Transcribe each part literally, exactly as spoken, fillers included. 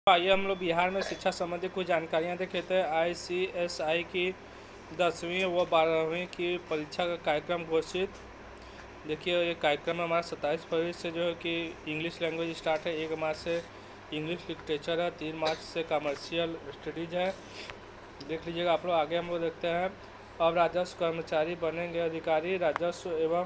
आइए हम लोग बिहार में शिक्षा संबंधी कुछ जानकारियाँ देखे थे। आई सी एस आई की दसवीं व बारहवीं की परीक्षा का कार्यक्रम घोषित। देखिए ये कार्यक्रम हमारा सत्ताईस फरवरी से जो है कि इंग्लिश लैंग्वेज स्टार्ट है, एक मार्च से इंग्लिश लिटरेचर है, तीन मार्च से कमर्शियल स्टडीज है। देख लीजिएगा आप लोग। आगे हम लोग देखते हैं। अब राजस्व कर्मचारी बनेंगे अधिकारी। राजस्व एवं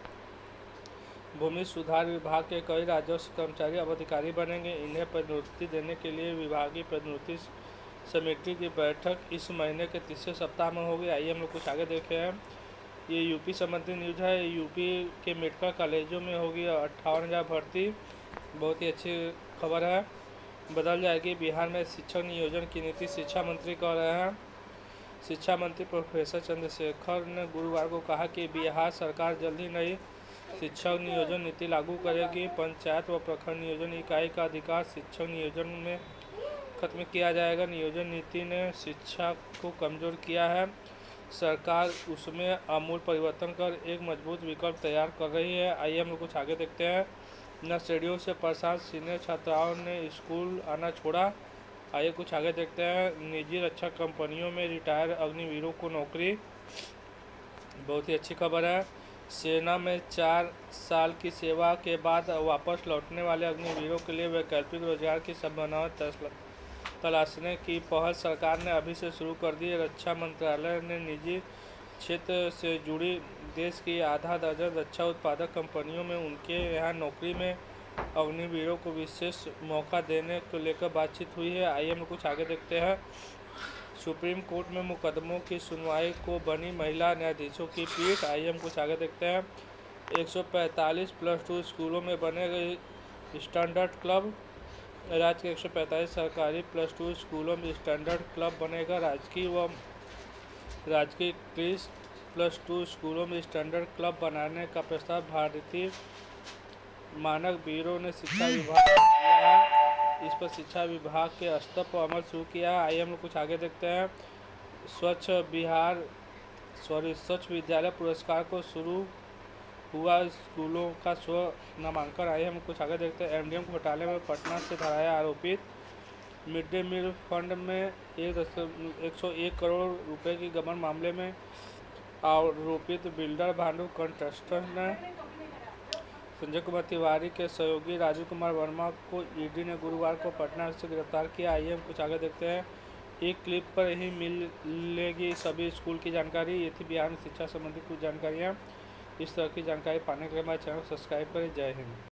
भूमि सुधार विभाग के कई राजस्व कर्मचारी अब अधिकारी बनेंगे। इन्हें पदोन्नति देने के लिए विभागीय पदोन्नति समिति की बैठक इस महीने के तीसरे सप्ताह में होगी। आइए हम लोग कुछ आगे देखे हैं। ये यूपी संबंधी न्यूज है। यूपी के मेडिकल कॉलेजों में होगी अट्ठावन हज़ार भर्ती। बहुत ही अच्छी खबर है। बदल जाएगी बिहार में शिक्षक नियोजन की नीति, शिक्षा मंत्री कह रहे हैं। शिक्षा मंत्री प्रोफेसर चंद्रशेखर ने गुरुवार को कहा कि बिहार सरकार जल्द ही नई शिक्षक नियोजन नीति लागू करेगी। पंचायत व प्रखंड नियोजन इकाई का अधिकार शिक्षक नियोजन में खत्म किया जाएगा। नियोजन नीति ने शिक्षा को कमजोर किया है। सरकार उसमें आमूल परिवर्तन कर एक मजबूत विकल्प तैयार कर रही है। आइए हम लोग कुछ आगे देखते हैं। नर्सरियों से परेशान सीनियर छात्राओं ने स्कूल आना छोड़ा। आइए कुछ आगे देखते हैं। निजी रक्षा कंपनियों में रिटायर अग्निवीरों को नौकरी। बहुत ही अच्छी खबर है। सेना में चार साल की सेवा के बाद वापस लौटने वाले अग्निवीरों के लिए वैकल्पिक रोजगार की संभावनाएं तलाशने की पहल सरकार ने अभी से शुरू कर दी है। रक्षा मंत्रालय ने निजी क्षेत्र से जुड़ी देश की आधा दर्जन रक्षा उत्पादक कंपनियों में उनके यहाँ नौकरी में अग्निवीरों को विशेष मौका देने को लेकर बातचीत हुई है। आइए हम कुछ आगे देखते हैं। सुप्रीम कोर्ट में मुकदमों की सुनवाई को बनी महिला न्यायाधीशों की पीठ। आइए हम कुछ आगे देखते हैं। एक सौ पैंतालीस प्लस टू स्कूलों में बनेगा स्टैंडर्ड क्लब। राज्य के एक सौ पैंतालीस सरकारी प्लस टू स्कूलों में स्टैंडर्ड क्लब बनेगा। राजकीय व राजकीय क्रिस प्लस टू स्कूलों में स्टैंडर्ड क्लब बनाने का प्रस्ताव भारतीय मानक ब्यूरो ने शिक्षा विभाग को दिया है। इस पर शिक्षा विभाग के स्तर पर अमल शुरू किया है। आइए हम लोग कुछ आगे देखते हैं। स्वच्छ बिहार सॉरी स्वच्छ विद्यालय पुरस्कार को शुरू हुआ स्कूलों का स्व नामांकन। आइए हम कुछ आगे देखते हैं। एमडीएम घोटाले में पटना से धराया आरोपित। मिड डे मील फंड में एक एक सौ एक करोड़ रुपए की गबन मामले में आरोपित बिल्डर भानु कंस्ट्रक्शन ने संजय कुमार तिवारी के सहयोगी राजू कुमार वर्मा को ईडी ने गुरुवार को पटना से गिरफ्तार किया। आइए हम कुछ आगे देखते हैं। एक क्लिप पर ही मिलेगी सभी स्कूल की जानकारी। ये थी बिहार में शिक्षा संबंधी कुछ जानकारियाँ। इस तरह की जानकारी पाने के लिए हमारे चैनल को सब्सक्राइब करें। जय हिंद।